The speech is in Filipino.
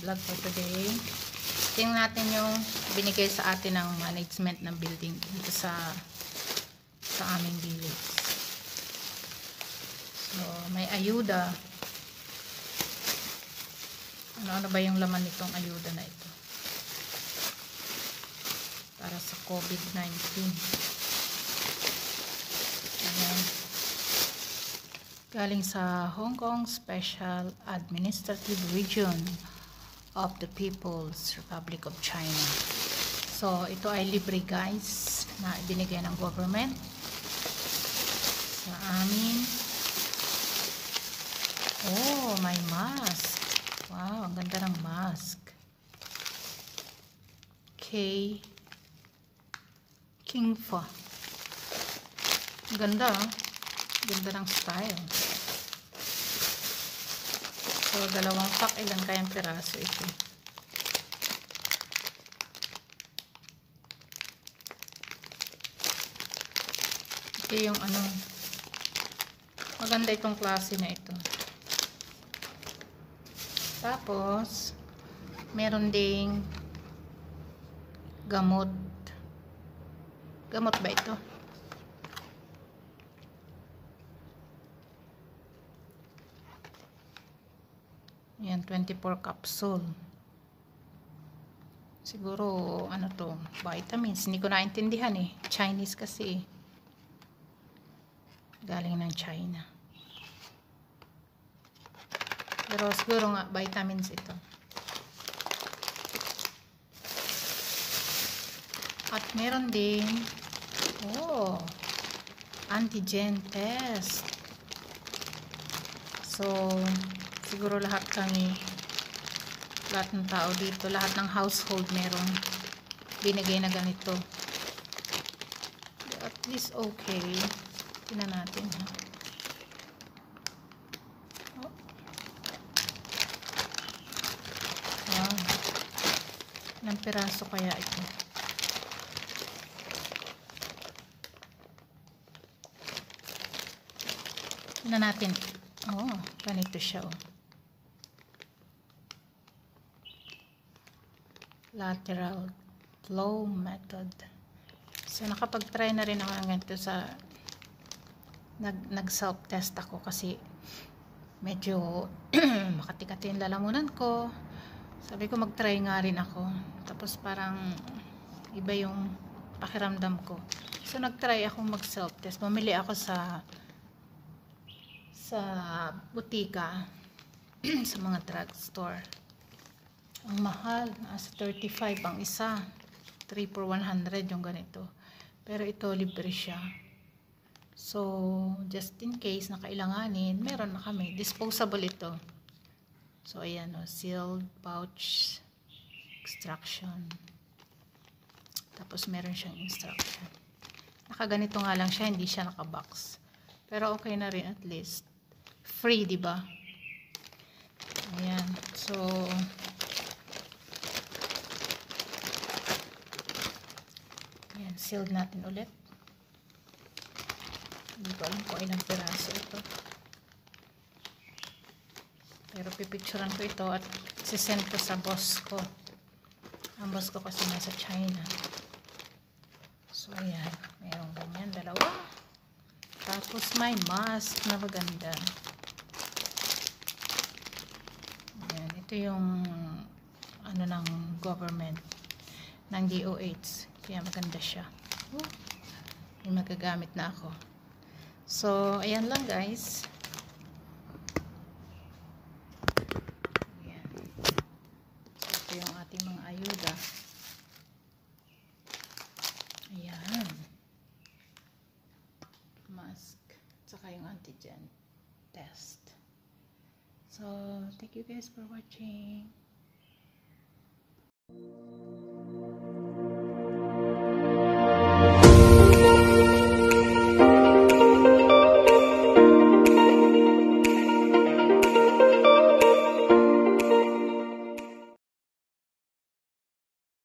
vlog for today. Tingnan natin yung binigay sa atin ng management ng building dito sa aming village. So, may ayuda. Ano ba yung laman nitong ayuda na ito? Para sa COVID-19. Ayan. Galing sa Hong Kong Special Administrative Region of the People's Republic of China. So, ito ay libre guys na ibinigay ng government sa amin. Oh, may mask. Wow, ang ganda ng mask. King Fa. Ganda, ganda ng style. So, dalawang pack, ilan kayang piraso ito? Ito yung ano, maganda itong klase na ito. Tapos, meron ding gamot. Gamot ba ito? Yan, 24 capsule. Siguro, ano to? Vitamins. Hindi ko naintindihan eh. Chinese kasi eh. Galing ng China. Pero siguro nga, vitamins ito. At meron din, antigen test. So, siguro lahat ng tao dito, lahat ng household merong binigay na ganito. At least okay. Tingnan natin ha. Wow. Ilang piraso kaya ito? Tingnan natin. Ganito siya Lateral flow method. So, nakapag-try na rin ako ng ganito sa nag-self-test ako kasi medyo makati-kati yung lalamunan ko. Sabi ko mag-try nga rin ako. Tapos parang iba yung pakiramdam ko. So, nag-try ako mag-self-test. Bumili ako sa butika sa mga drugstore. Ang mahal, nasa 35 ang isa. 3 for 100 yung ganito. Pero ito, libre siya. So, just in case na kailanganin, meron na kami. Disposable ito. So, ayan sealed pouch extraction. Tapos, meron siyang instruction. Nakaganito nga lang siya, hindi siya nakabox. Pero, okay na rin at least. Free, diba? Ayan. So, ayan, sealed natin ulit. Hindi ko alam kung ilang piraso ito. Pero pipicturean ko ito at sisend ko sa boss ko. Ang boss ko kasi nasa China. So, ayan. Mayroong ganyan, dalawa. Tapos may mask na maganda. Ayan. Ito yung ano ng government ng DOH. Kaya maganda siya. Yung magagamit na ako. So, ayan lang guys. Ayan. Ito yung ating mga ayuda. Ayan. Mask. Tsaka yung antigen test. So, thank you guys for watching.